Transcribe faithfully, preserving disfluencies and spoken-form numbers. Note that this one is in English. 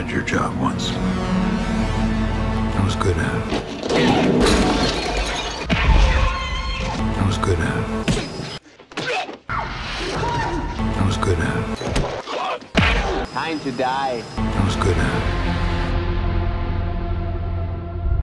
had your job once. I was good at it. I was good at it. I was good at it. Time to die. I was good at it.